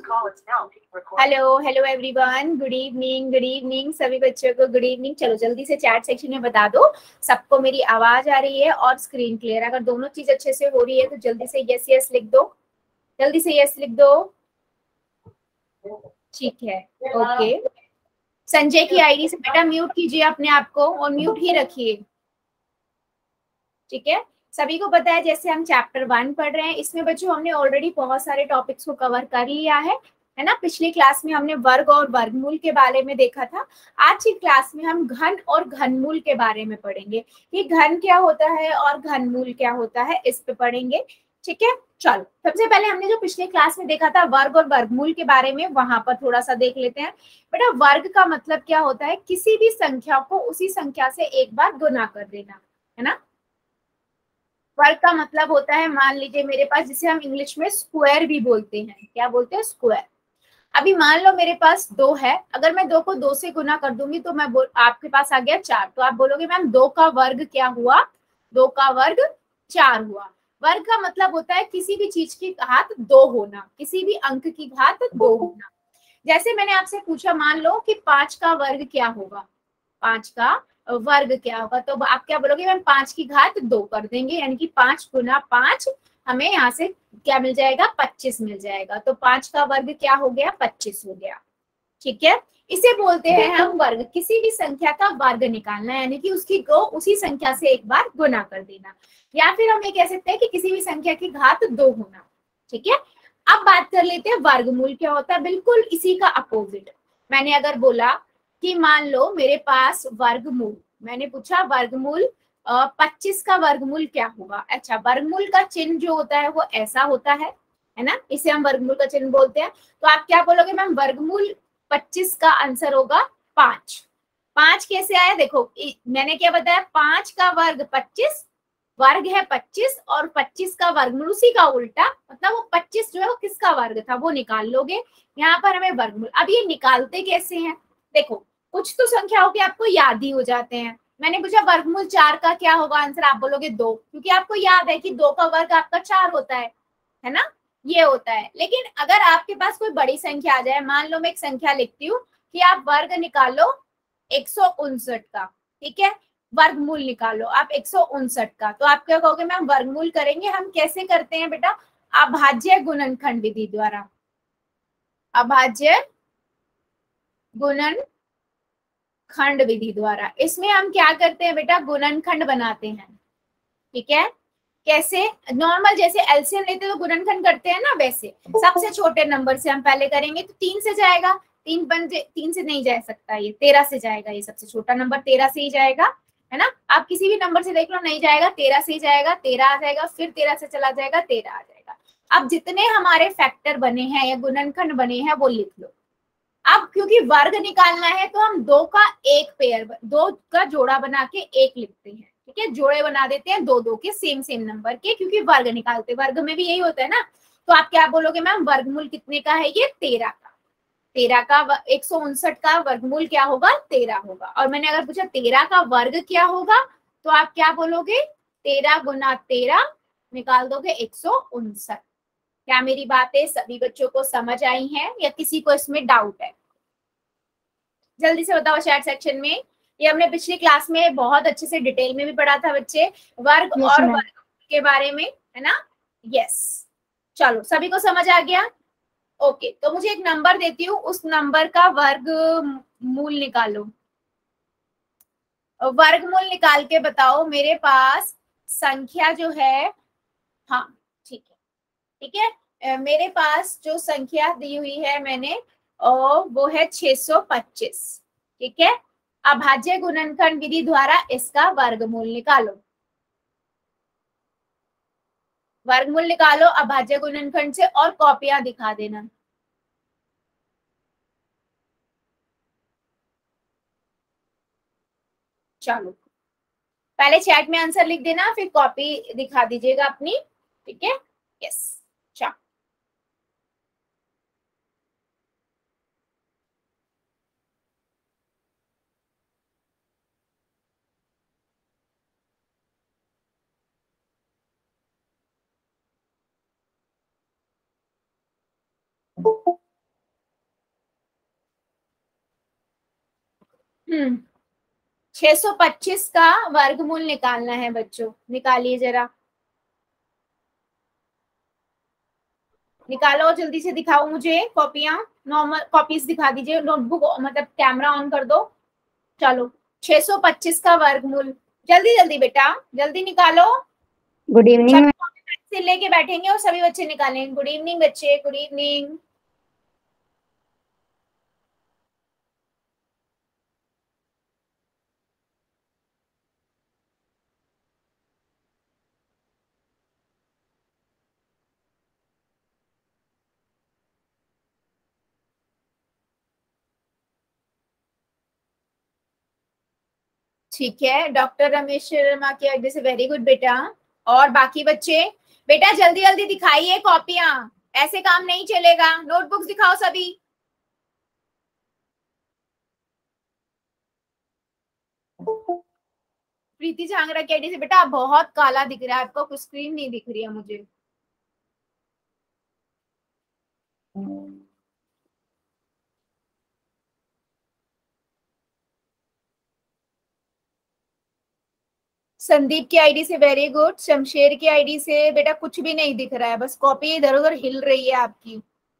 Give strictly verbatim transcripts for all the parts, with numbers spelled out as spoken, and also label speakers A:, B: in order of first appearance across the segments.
A: Hello hello everyone, good evening good evening सभी बच्चों को गुड इवनिंग। चलो जल्दी से चैट सेक्शन में बता दो सबको मेरी आवाज आ रही है और स्क्रीन क्लियर। अगर दोनों चीज अच्छे से हो रही है तो जल्दी से यस यस लिख दो, जल्दी से यस लिख दो। ठीक है, ओके। संजय की आईडी से बेटा म्यूट कीजिए अपने आप को और म्यूट ही रखिए, ठीक है। सभी को पता है जैसे हम चैप्टर वन पढ़ रहे हैं, इसमें बच्चों हमने ऑलरेडी बहुत सारे टॉपिक्स को कवर कर लिया है है ना। पिछली क्लास में हमने वर्ग और वर्गमूल के बारे में देखा था। आज की क्लास में हम घन और घनमूल के बारे में पढ़ेंगे कि घन क्या होता है और घनमूल क्या होता है, इस पे पढ़ेंगे, ठीक है। चलो सबसे पहले हमने जो पिछले क्लास में देखा था वर्ग और वर्गमूल के बारे में, वहां पर थोड़ा सा देख लेते हैं। बेटा वर्ग का मतलब क्या होता है, किसी भी संख्या को उसी संख्या से एक बार गुना कर देना, है ना। वर्ग का मतलब होता है, मान लीजिए मेरे पास, जिसे हम इंग्लिश में स्क्वायर भी बोलते हैं, क्या बोलते हैं, स्क्वायर। अभी मान लो मेरे पास दो है, अगर मैं दो को दो से गुना कर दूंगी तो मैं बोल, आपके पास आ गया चार, तो आप बोलोगे मैम दो का वर्ग क्या हुआ, दो का वर्ग चार हुआ। वर्ग का मतलब होता है किसी भी चीज की घात दो होना, किसी भी अंक की घात दो होना। जैसे मैंने आपसे पूछा, मान लो कि पांच का वर्ग क्या होगा, पांच का वर्ग क्या होगा, तो आप क्या बोलोगे मैम पांच की घात दो कर देंगे, यानी कि पांच गुना पांच, हमें यहाँ से क्या मिल जाएगा, पच्चीस मिल जाएगा। तो पांच का वर्ग क्या हो गया, पच्चीस हो गया, ठीक है। इसे बोलते हैं हम वर्ग, किसी भी संख्या का वर्ग निकालना, यानी कि उसकी को उसी संख्या से एक बार गुना कर देना, या फिर हम ये कह सकते हैं कि किसी भी संख्या की घात दो होना, ठीक है। अब बात कर लेते हैं वर्गमूल क्या होता है, बिल्कुल इसी का अपोजिट। मैंने अगर बोला कि मान लो मेरे पास वर्गमूल, मैंने पूछा वर्गमूल पच्चीस का वर्गमूल क्या होगा। अच्छा, वर्गमूल का चिन्ह जो होता है वो ऐसा होता है है ना, इसे हम वर्गमूल का चिन्ह बोलते हैं। तो आप क्या बोलोगे मैम, वर्गमूल पच्चीस का आंसर होगा पांच। पांच कैसे आया, देखो मैंने क्या बताया, पांच का वर्ग पच्चीस, वर्ग है पच्चीस और पच्चीस का वर्गमूल उसी का उल्टा, मतलब वो पच्चीस जो है वो किसका वर्ग था वो निकाल लोगे। यहाँ पर हमें वर्गमूल, अब ये निकालते कैसे हैं, देखो कुछ तो संख्याओं के आपको याद ही हो जाते हैं। मैंने पूछा वर्गमूल चार का क्या होगा आंसर, आप बोलोगे दो, क्योंकि आपको याद है कि दो का वर्ग आपका चार होता है है ना, ये होता है। लेकिन अगर आपके पास कोई बड़ी संख्या आ जाए, मान लो मैं एक संख्या लिखती हूँ कि आप वर्ग निकालो एक सौ उनसठ का, ठीक है, वर्गमूल निकालो आप एक सौ उनसठ का, तो आप क्या कहोगे मैम वर्गमूल करेंगे हम कैसे करते हैं बेटा, अभाज्य गुणनखंड विधि द्वारा, अभाज्य गुणनखंड विधि द्वारा। इसमें हम क्या करते हैं बेटा, गुणनखंड बनाते हैं, ठीक है। कैसे, नॉर्मल जैसे एलसीएम लेते तो गुणनखंड करते हैं ना, वैसे सबसे छोटे नंबर से हम पहले करेंगे, तो तीन से जाएगा, तीन बन तीन से नहीं जा सकता, ये तेरह से जाएगा, ये सबसे छोटा नंबर तेरह से ही जाएगा, है ना। आप किसी भी नंबर से देख लो, नहीं जाएगा, तेरह से ही जाएगा, तेरह आ जाएगा, फिर तेरह से चला जाएगा, तेरह आ जाएगा। अब जितने हमारे फैक्टर बने हैं या गुणनखंड बने हैं वो लिख लो। अब क्योंकि वर्ग निकालना है तो हम दो का एक पेयर, दो का जोड़ा बना के एक लिखते हैं, ठीक है, जोड़े बना देते हैं दो दो के सेम सेम नंबर के, क्योंकि वर्ग निकालते, वर्ग में भी यही होता है ना। तो आप क्या बोलोगे मैम वर्गमूल कितने का है, ये तेरह का, तेरह का एक सौ उनसठ का वर्गमूल क्या होगा, तेरह होगा। और मैंने अगर पूछा तेरह का वर्ग क्या होगा, तो आप क्या बोलोगे, तेरह गुना तेरह, निकाल दोगे एक सौ उनसठ। क्या मेरी बातें सभी बच्चों को समझ आई हैं या किसी को इसमें डाउट है, जल्दी से बताओ चैट सेक्शन में। ये हमने पिछली क्लास में बहुत अच्छे से डिटेल में भी पढ़ा था बच्चे, वर्ग yes, और वर्ग के बारे में, है ना। यस, चलो सभी को समझ आ गया, ओके। तो मुझे एक नंबर देती हूँ, उस नंबर का वर्ग मूल निकालो, वर्गमूल निकाल के बताओ मेरे पास संख्या जो है, हाँ ठीक है, ठीक है, मेरे पास जो संख्या दी हुई है मैंने और वो है छह सौ पच्चीस, ठीक है। अभाज्य गुणनखंड विधि द्वारा इसका वर्गमूल निकालो, वर्गमूल निकालो अभाज्य गुणनखंड से, और कॉपियां दिखा देना। चलो पहले चैट में आंसर लिख देना, फिर कॉपी दिखा दीजिएगा अपनी, ठीक है। यस, चलो हम्म छह सौ पच्चीस का वर्गमूल निकालना है बच्चों, निकालिए जरा, निकालो जल्दी से, दिखाओ मुझे कॉपियां, नॉर्मल कॉपीज दिखा दीजिए, नोटबुक मतलब कैमरा ऑन कर दो। चलो छह सौ पच्चीस का वर्गमूल, जल्दी जल्दी बेटा, जल्दी निकालो।
B: Good evening.
A: से लेके बैठेंगे और सभी बच्चे निकालेंगे। गुड इवनिंग बच्चे, गुड इवनिंग। ठीक है, डॉक्टर रमेश शर्मा की वजह से वेरी गुड बेटा। और बाकी बच्चे, बेटा जल्दी जल्दी दिखाइए कॉपियां, ऐसे काम नहीं चलेगा। नोटबुक्स दिखाओ सभी। प्रीति झांगरा की आईडी से बेटा बहुत काला दिख रहा है आपको, कुछ स्क्रीन नहीं दिख रही है मुझे। संदीप की आईडी से वेरी गुड। शमशेर की आईडी से बेटा कुछ भी नहीं दिख रहा है, बस कॉपी इधर उधर हिल रही है आपकी।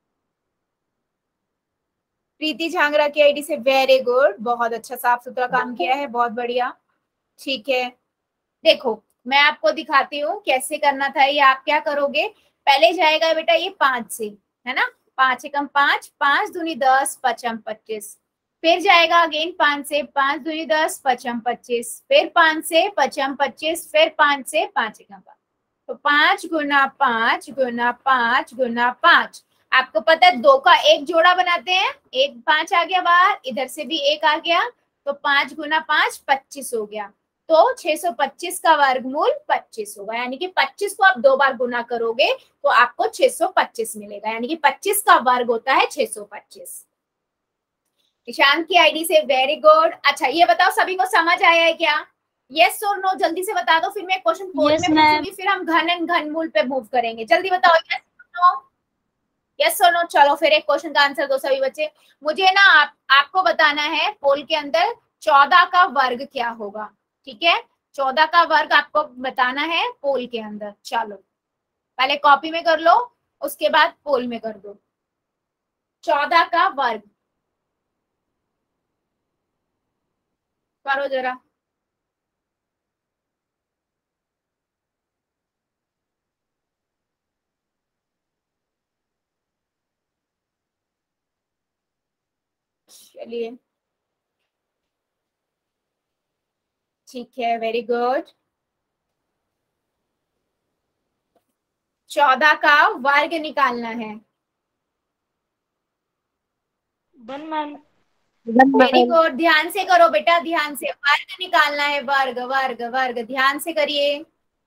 A: प्रीति झांगरा की आईडी से वेरी गुड, बहुत अच्छा साफ सुथरा काम किया है, बहुत बढ़िया। ठीक है, देखो मैं आपको दिखाती हूँ कैसे करना था। ये आप क्या करोगे, पहले जाएगा बेटा ये पांच से, है ना, पांच एकम पांच, पांच दूनी दस, पचम पच्चीस। फिर जाएगा अगेन पांच से, पांच दूनी दस, पचम पच्चीस, फिर पांच से पचम पच्चीस, फिर पांच से पांच एकम पांच। तो पांच गुना पांच गुना पांच गुना पांच, आपको पता है दो का एक जोड़ा बनाते हैं, एक पांच आ गया बाहर, इधर से भी एक आ गया, तो पांच गुना पांच पच्चीस हो गया। तो छह सौ पच्चीस का वर्गमूल पच्चीस होगा, यानी कि पच्चीस को आप दो बार गुना करोगे तो आपको छह सौ पच्चीस मिलेगा, यानी कि पच्चीस का वर्ग होता है छह सौ पच्चीस। ईशान की आईडी से वेरी गुड। अच्छा ये बताओ सभी को समझ आया है क्या? यस और नो जल्दी से बता दो, फिर मैं क्वेश्चन पोल
B: यस
A: में
B: मैम।
A: पूछूंगी, फिर हम घन एंड घनमूल पे मूव करेंगे। जल्दी बताओ यस नो, यस और नो। चलो फिर एक क्वेश्चन का आंसर दो सभी बच्चे। मुझे ना आप आपको बताना है पोल के अंदर चौदह का वर्ग क्या होगा, ठीक है, चौदह का वर्ग आपको बताना है पोल के अंदर। चलो पहले कॉपी में कर लो, उसके बाद पोल में कर दो। चौदह का वर्ग करो जरा। चलिए ठीक है, वेरी गुड। चौदह का वर्ग निकालना है।
B: One ma'am.
A: वेरी गुड, ध्यान से करो बेटा, ध्यान से, वर्ग निकालना है, वर्ग वर्ग वर्ग, ध्यान से करिए।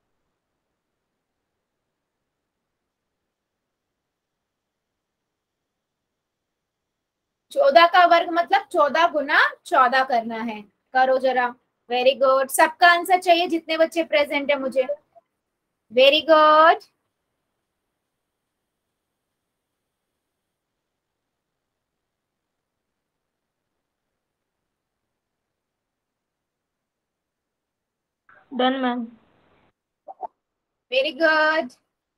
A: चौदह का वर्ग मतलब चौदह गुना चौदह करना है, करो जरा। वेरी गुड, सबका आंसर चाहिए जितने बच्चे प्रेजेंट है मुझे। Very good,
B: done ma'am.
A: Very good.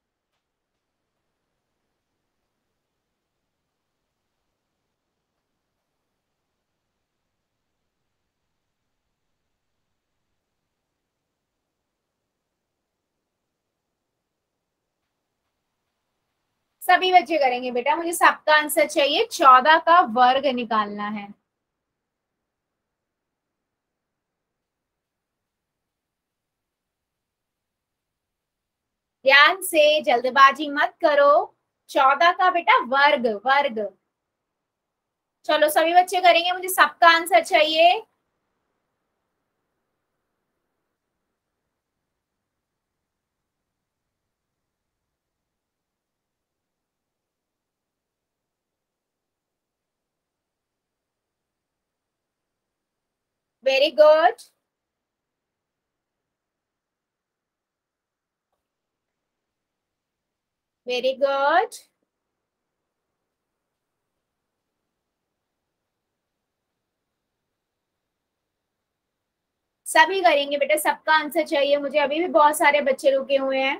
A: सभी बच्चे करेंगे बेटा, मुझे सबका आंसर चाहिए, चौदह का वर्ग निकालना है। ध्यान से, जल्दबाजी मत करो, चौदह का बेटा वर्ग वर्ग। चलो सभी बच्चे करेंगे, मुझे सबका आंसर चाहिए। Very good, very good. सभी करेंगे बेटा, सबका आंसर चाहिए मुझे, अभी भी बहुत सारे बच्चे रुके हुए हैं।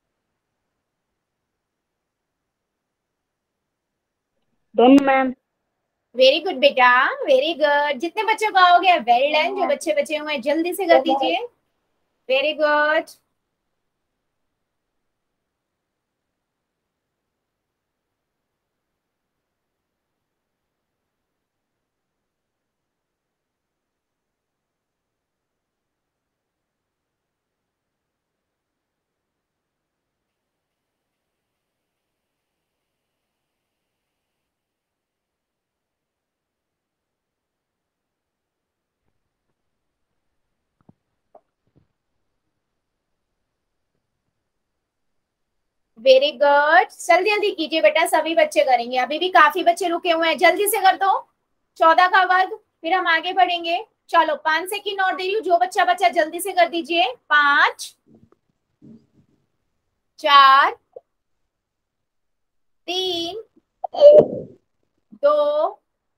B: Done ma'am.
A: वेरी गुड बेटा, वेरी गुड। जितने बच्चों का हो गया वेल डन, जो बच्चे बचे हुए हैं जल्दी से कर दीजिए। Very good. वेरी गुड, जल्दी जल्दी कीजिए बेटा, सभी बच्चे करेंगे, अभी भी काफी बच्चे रुके हुए हैं, जल्दी से कर दो। चौदह का वर्ग, फिर हम आगे बढ़ेंगे। चलो पांच से की नोट दे रही हूँ, जो बच्चा बच्चा जल्दी से कर दीजिए। पांच, चार, तीन, दो,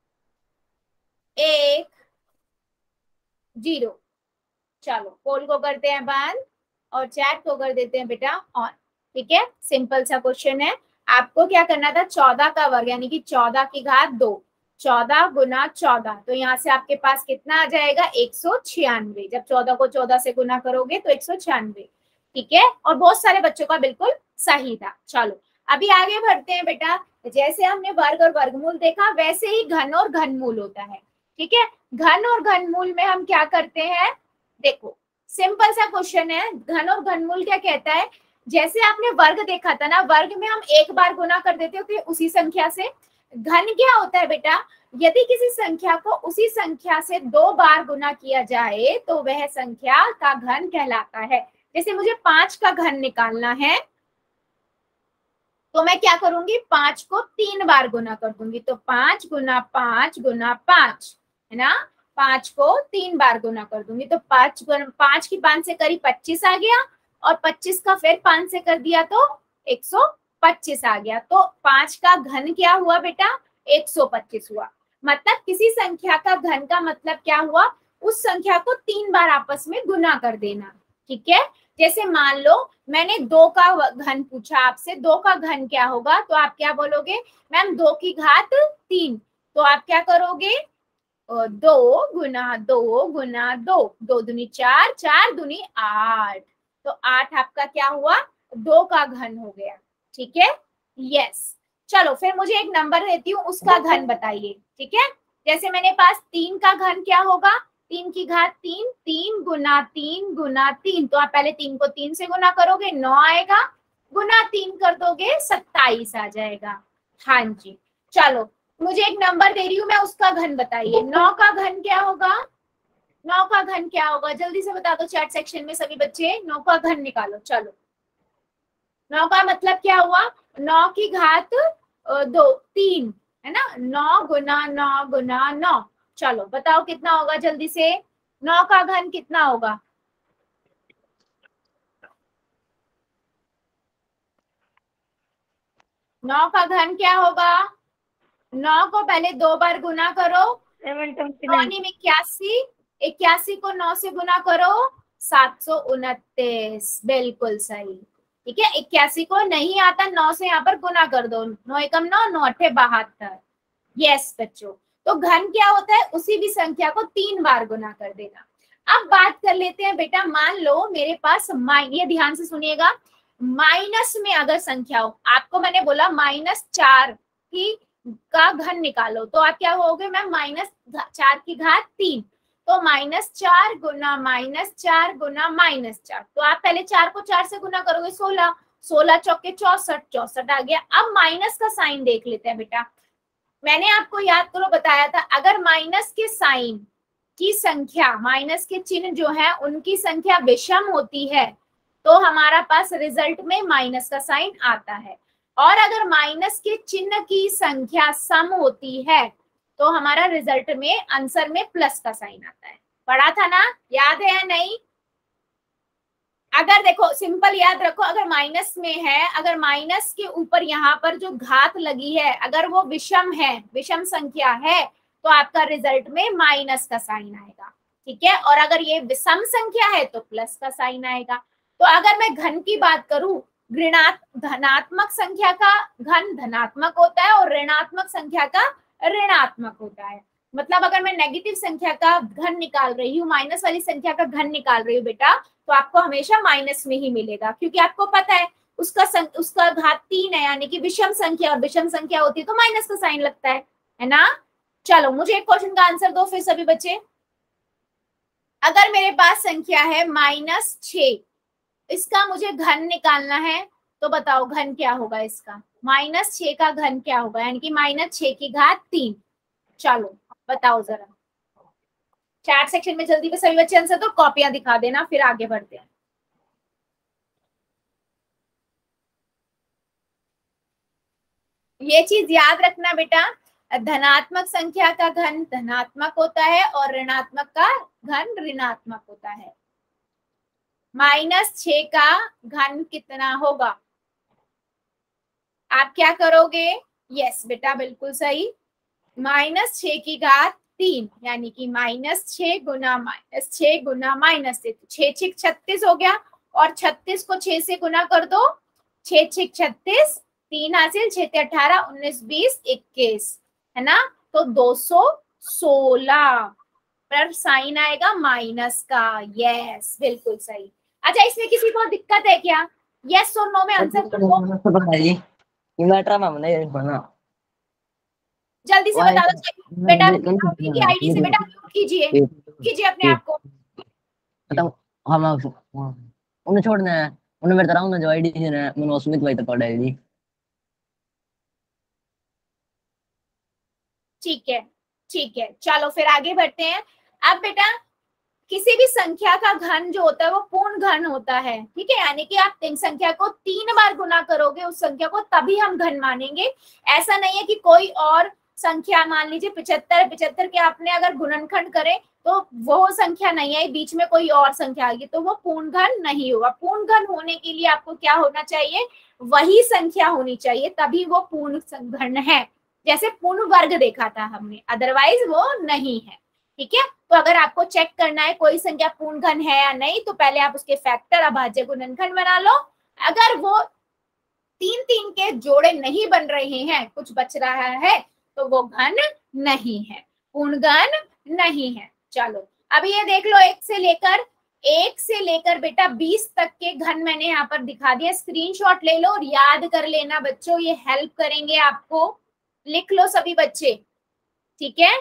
A: एक, जीरो। चलो पोल को करते हैं बंद और चैट को कर देते हैं बेटा ऑन। ठीक है, सिंपल सा क्वेश्चन है। आपको क्या करना था, चौदह का वर्ग यानी कि चौदह की घात दो, चौदह गुना चौदह, तो यहाँ से आपके पास कितना आ जाएगा, एक सौ छियानवे। जब चौदह को चौदह से गुना करोगे तो एक सौ छियानवे। ठीक है, और बहुत सारे बच्चों का बिल्कुल सही था। चलो अभी आगे बढ़ते हैं बेटा। जैसे हमने वर्ग और वर्गमूल देखा, वैसे ही घन और घनमूल होता है। ठीक है, घन और घनमूल में हम क्या करते हैं, देखो सिंपल सा क्वेश्चन है। घन और घनमूल क्या कहता है, जैसे आपने वर्ग देखा था ना, वर्ग में हम एक बार गुना कर देते थे उसी संख्या से। घन क्या होता है बेटा, यदि किसी संख्या को उसी संख्या से दो बार गुना किया जाए तो वह संख्या का घन कहलाता है। जैसे मुझे पांच का घन निकालना है तो मैं क्या करूंगी, पांच को तीन बार गुना कर दूंगी, तो पांच गुना पांच गुना पांच, है ना, पांच को तीन बार गुना कर दूंगी, तो पांच पांच की पांच से करीब पच्चीस आ गया, और पच्चीस का फिर पांच से कर दिया तो एक सौ पच्चीस आ गया। तो पांच का घन क्या हुआ बेटा, एक सौ पच्चीस हुआ। मतलब किसी संख्या का घन का मतलब क्या हुआ, उस संख्या को तीन बार आपस में गुना कर देना। ठीक है, जैसे मान लो मैंने दो का घन पूछा आपसे, दो का घन क्या होगा, तो आप क्या बोलोगे, मैम दो की घात तीन। तो आप क्या करोगे, दो गुना दो गुना दो, दो दुनी चार, चार दुनी आठ, तो आठ आपका क्या हुआ, दो का घन हो गया। ठीक है, यस। चलो फिर मुझे एक नंबर देती हूँ, उसका घन बताइए। ठीक है, जैसे मैंने पास तीन का घन क्या होगा, तीन की घात तीन, तीन गुना तीन गुना तीन, तो आप पहले तीन को तीन से गुना करोगे, नौ आएगा, गुना तीन कर दोगे सत्ताईस आ जाएगा। हाँ जी, चलो मुझे एक नंबर दे रही हूँ मैं, उसका घन बताइए। नौ का घन क्या होगा, नौ का घन क्या होगा, जल्दी से बता दो चैट सेक्शन में सभी बच्चे, नौ का घन निकालो। चलो नौ का मतलब क्या हुआ, नौ की घात दो, तीन, है ना, नौ गुना नौ गुना नौ। चलो बताओ कितना होगा जल्दी से, नौ का घन कितना होगा, नौ का घन क्या होगा, नौ को पहले दो बार गुना करो, नौ में इक्यासी, इक्यासी को नौ से गुना करो, सात सौ उनतीस, बिल्कुल सही। ठीक है, इक्यासी को नहीं आता, नौ से यहाँ पर गुना कर दो, नौ एकम नौ, नौ अठे बहत्तर। यस बच्चों, तो घन क्या होता है, उसी भी संख्या को तीन बार गुना कर देना। अब बात कर लेते हैं बेटा, मान लो मेरे पास माइन, ये ध्यान से सुनिएगा, माइनस में अगर संख्या हो, आपको मैंने बोला माइनस चार की का घन निकालो, तो आप क्या कहोगे, मैम माइनस चार की घात तीन, तो माइनस चार गुना माइनस चार गुना माइनस चार, तो आप पहले चार को चार से गुना करोगे, सोलह, सोलह चौके चौसठ, चौसठ आ गया। अब माइनस का साइन देख लेते हैं बेटा, मैंने आपको याद करो बताया था, अगर माइनस के साइन की संख्या, माइनस के चिन्ह जो है उनकी संख्या विषम होती है तो हमारा पास रिजल्ट में माइनस का साइन आता है, और अगर माइनस के चिन्ह की संख्या सम होती है तो हमारा रिजल्ट में आंसर में प्लस का साइन आता है। पढ़ा था ना, याद है या नहीं, अगर देखो सिंपल याद रखो, अगर माइनस में है, अगर माइनस के ऊपर यहाँ पर जो घात लगी है अगर वो विषम है, विषम संख्या है, तो आपका रिजल्ट में माइनस का साइन आएगा। ठीक है। और अगर ये विषम संख्या है तो प्लस का साइन आएगा। तो अगर मैं घन की बात करूं, ऋणात् धनात्मक संख्या का घन धनात्मक होता है और ऋणात्मक संख्या का ऋणात्मक होता है। मतलब अगर मैं नेगेटिव संख्या का घन निकाल रही हूँ, माइनस वाली संख्या का घन निकाल रही हूँ बेटा, तो आपको हमेशा माइनस में ही मिलेगा, क्योंकि आपको पता है उसका सं, उसका घात तीन है, यानी कि विषम संख्या, और विषम संख्या होती है तो माइनस का साइन लगता है, है ना। चलो मुझे एक क्वेश्चन का आंसर दो फिर सभी बच्चे। अगर मेरे पास संख्या है माइनस छ, इसका मुझे घन निकालना है, तो बताओ घन क्या होगा इसका। माइनस छ का घन क्या होगा, यानी कि माइनस छ की घात तीन। चलो बताओ जरा चैट सेक्शन में जल्दी में सभी बच्चे आंसर दो, कॉपियां दिखा देना, फिर आगे बढ़ते हैं। ये चीज याद रखना बेटा, धनात्मक संख्या का घन धनात्मक होता है और ऋणात्मक का घन ऋणात्मक होता है। माइनस छ का घन कितना होगा, आप क्या करोगे। यस बेटा बिल्कुल सही, माइनस छ की घात तीन, यानी कि माइनस छ गुना माइनस छ गुना माइनस छ छिक छत्तीस हो गया, और छत्तीस को छ से गुना कर दो, छ छिक छत्तीस, तीन हासिल, छह अठारह, उन्नीस बीस इक्कीस, है ना। तो दो सौ सोलह पर साइन आएगा माइनस का। यस बिल्कुल सही। अच्छा इसमें किसी को दिक्कत है क्या, यस और नो में आंसर दो, जल्दी से बता दो बेटा। की आईडी से बेटा म्यूट कीजिए, कीजिए अपने आप को।
C: हम उन्हें छोड़ना है, उन्हें मेरे तरह जो आईडी है ना मैंने सुमित भाई तक पढ़ा है।
A: ठीक है ठीक है, चलो फिर आगे बढ़ते हैं। अब बेटा किसी भी संख्या का घन जो होता है वो पूर्ण घन होता है, ठीक है, यानी कि आप तीन संख्या को तीन बार गुना करोगे उस संख्या को, तभी हम घन मानेंगे। ऐसा नहीं है कि कोई और संख्या, मान लीजिए पिछहत्तर पिछहत्तर के आपने अगर गुणनखंड करे तो वो संख्या नहीं आई, बीच में कोई और संख्या आ गई, तो वो पूर्ण घन नहीं होगा। पूर्ण घन होने के लिए आपको क्या होना चाहिए, वही संख्या होनी चाहिए, तभी वो पूर्ण घन है। जैसे पूर्ण वर्ग देखा था हमने, अदरवाइज वो नहीं है, ठीक है। तो अगर आपको चेक करना है कोई संख्या पूर्ण घन है या नहीं, तो पहले आप उसके फैक्टर अभाज्य गुणनखंड बना लो। अगर वो तीन तीन के जोड़े नहीं बन रहे हैं, कुछ बच रहा है, तो वो घन नहीं है, पूर्ण घन नहीं है। चलो अब ये देख लो, एक से लेकर एक से लेकर बेटा बीस तक के घन मैंने यहाँ पर दिखा दिया, स्क्रीनशॉट ले लो और याद कर लेना बच्चों, ये हेल्प करेंगे आपको। लिख लो सभी बच्चे, ठीक है।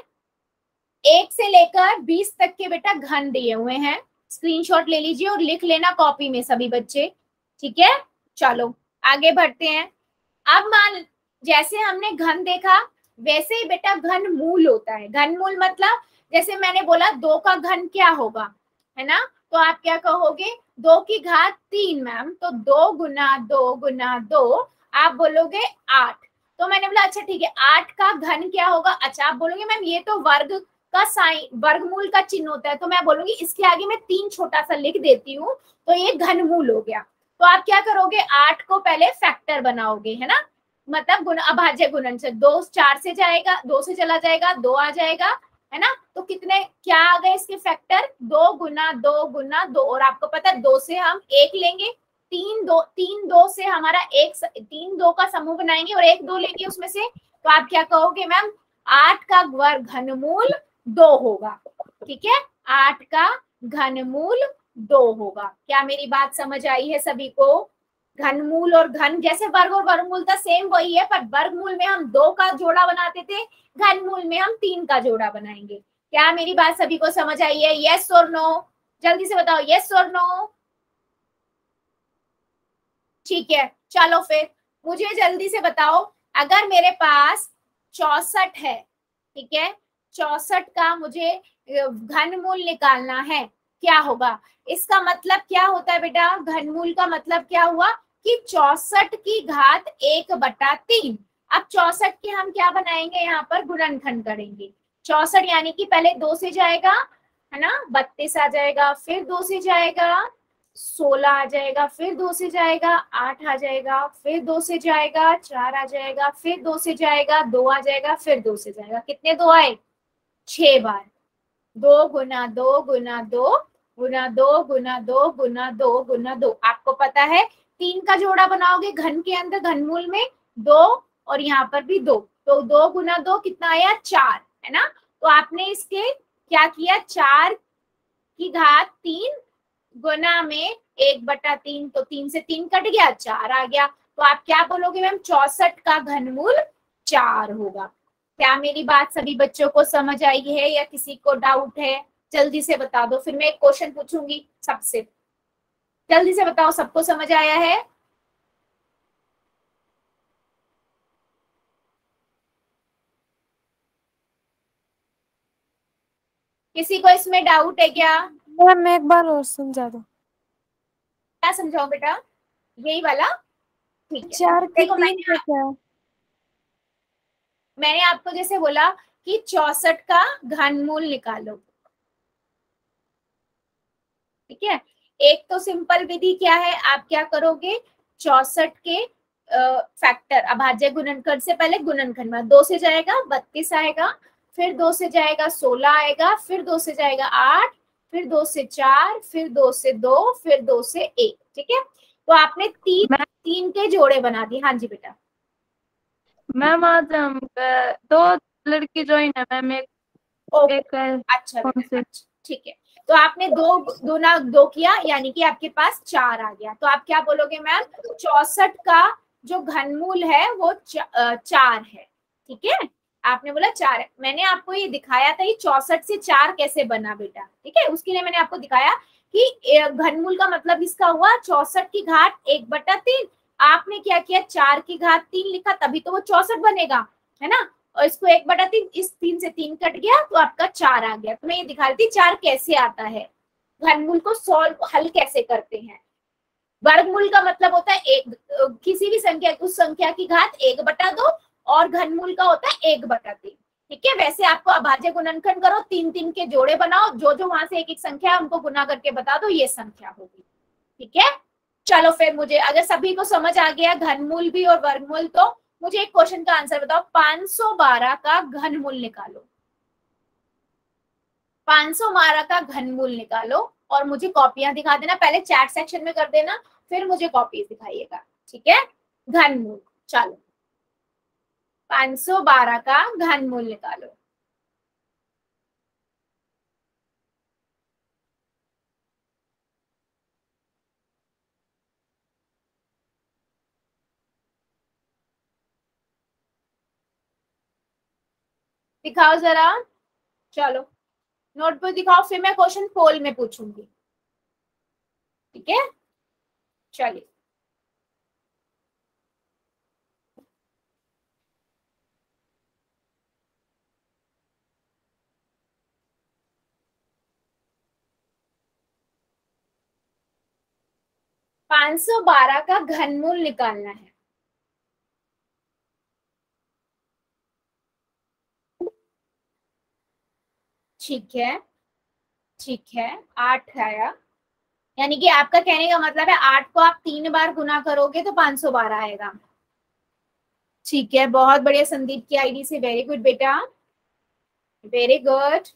A: एक से लेकर बीस तक के बेटा घन दिए हुए हैं, स्क्रीनशॉट ले लीजिए और लिख लेना कॉपी में सभी बच्चे, ठीक है। चलो आगे बढ़ते हैं। अब मान जैसे हमने घन देखा वैसे ही बेटा घन मूल होता है। घन मूल मतलब जैसे मैंने बोला दो का घन क्या होगा, है ना, तो आप क्या कहोगे, दो की घात तीन मैम, तो दो गुना दो गुना दो आप बोलोगे आठ। तो मैंने बोला अच्छा ठीक है, आठ का घन क्या होगा। अच्छा आप बोलोगे मैम ये तो वर्ग का साइन, वर्गमूल का चिन्ह होता है, तो मैं बोलूंगी इसके आगे मैं तीन छोटा सा लिख देती हूँ, तो ये घनमूल हो गया। तो आप क्या करोगे, आठ को पहले फैक्टर बनाओगे, है ना, मतलब गुण अभाज्य गुणन से, दो चार से जाएगा, दो से चला जाएगा, दो आ जाएगा, है ना। तो कितने क्या आ गए इसके फैक्टर, दो गुना दो गुना दो, और आपको पता है दो से हम एक लेंगे, तीन दो तीन दो से हमारा एक, तीन दो का समूह बनाएंगे और एक दो लेंगे उसमें से, तो आप क्या कहोगे मैम, आठ का वर्ग घनमूल दो होगा, ठीक है, आठ का घनमूल दो होगा। क्या मेरी बात समझ आई है सभी को। घनमूल और घन जैसे वर्ग और वर्गमूल था सेम वही है, पर वर्गमूल में हम दो का जोड़ा बनाते थे, घनमूल में हम तीन का जोड़ा बनाएंगे। क्या मेरी बात सभी को समझ आई है, यस और नो, जल्दी से बताओ यस और नो। ठीक है चलो फिर मुझे जल्दी से बताओ, अगर मेरे पास चौसठ है, ठीक है, चौसठ का मुझे घनमूल निकालना है, क्या होगा। इसका मतलब क्या होता है बेटा, घनमूल का मतलब क्या हुआ कि चौसठ की घात एक बटा तीन। अब चौसठ के हम क्या बनाएंगे, यहाँ पर गुणनखंड करेंगे। चौसठ यानी कि पहले दो से जाएगा, है ना, बत्तीस आ जाएगा, फिर दो से जाएगा सोलह आ जाएगा, फिर दो से जाएगा आठ आ जाएगा, फिर दो से जाएगा चार आ जाएगा, फिर दो से जाएगा दो आ जाएगा, फिर दो से जाएगा, कितने दो आए, छह बार, दो गुना दो गुना दो गुना दो गुना दो गुना दो गुना दो। आपको पता है तीन का जोड़ा बनाओगे घन के अंदर, घनमूल में दो और यहाँ पर भी दो, तो दो गुना दो कितना आया, चार, है ना। तो आपने इसके क्या किया, चार की घात तीन गुना में एक बटा तीन, तो तीन से तीन कट गया, चार आ गया। तो आप क्या बोलोगे मैम, चौसठ का घनमूल चार होगा। क्या मेरी बात सभी बच्चों को समझ आई है या किसी को डाउट है? जल्दी से बता दो, फिर मैं एक क्वेश्चन पूछूंगी सबसे। जल्दी से बताओ, सबको समझ आया है? किसी को इसमें डाउट है क्या?
D: मैम मैं एक बार और समझा दो।
A: क्या समझाओ बेटा? यही वाला, ठीक है।
D: चार की
A: देखो
D: तीन
A: मैंने
D: का क्या?
A: मैंने आपको जैसे बोला कि चौसठ का घनमूल निकालो, ठीक है। एक तो सिंपल विधि क्या है, आप क्या करोगे, चौसठ के फैक्टर अभाज्य गुणनखंड से पहले गुणनखंड में दो से जाएगा बत्तीस आएगा, फिर दो से जाएगा सोलह आएगा, फिर दो से जाएगा आठ, फिर दो से चार, फिर दो से दो, फिर दो से एक, ठीक है। तो आपने तीन तीन के जोड़े बना दिए। हाँ जी बेटा।
B: मैम आज हम अ, दो लड़की ज्वाइन है मैम, एक
A: ओके,
B: एक है,
A: अच्छा
B: कौन
A: बेटा,
B: से?
A: अच्छा, ठीक है। तो आपने दो दो ना दो किया, यानी कि आपके पास चार आ गया। तो आप क्या बोलोगे मैम, चौसठ का जो घनमूल है वो च, अ, चार है, ठीक है। आपने बोला चार है, मैंने आपको ये दिखाया था ये चौसठ से चार कैसे बना बेटा, ठीक है। उसके लिए मैंने आपको दिखाया कि घनमूल का मतलब इसका हुआ चौसठ की घात एक बटा तीन। आपने क्या किया, चार की घात तीन लिखा, तभी तो वो चौसठ बनेगा, है ना। और इसको एक बटा तीन, इस तीन से तीन कट गया तो आपका चार आ गया। तो मैं ये दिखा रही थी चार कैसे आता है, घनमूल को सॉल्व हल कैसे करते हैं। वर्गमूल का मतलब होता है एक किसी भी संख्या, उस संख्या की घात एक बटा दो, और घनमूल का होता है एक बटा तीन, ठीक है। वैसे आपको अभाज्य गुणनखंड करो, तीन तीन के जोड़े बनाओ, जो जो वहां से एक एक संख्या है उनको गुना करके बता दो, ये संख्या होगी, ठीक है। चलो फिर मुझे, अगर सभी को समझ आ गया घनमूल भी और वर्गमूल, तो मुझे एक क्वेश्चन का आंसर बताओ, पाँच सौ बारह का घनमूल निकालो। पाँच सौ बारह का घनमूल निकालो और मुझे कॉपियां दिखा देना, पहले चैट सेक्शन में कर देना, फिर मुझे कॉपी दिखाइएगा, ठीक है। घनमूल, चलो पाँच सौ बारह का घनमूल निकालो। दिखाओ जरा, चलो नोटबुक दिखाओ, फिर मैं क्वेश्चन पोल में पूछूंगी, ठीक है। चलिए पाँच सौ बारह का घनमूल निकालना है। ठीक है, ठीक है, आठ आया, यानी कि आपका कहने का मतलब है आठ को आप तीन बार गुना करोगे तो पाँच सौ बारह आएगा। ठीक है, बहुत बढ़िया संदीप की आईडी से, वेरी गुड बेटा, वेरी गुड।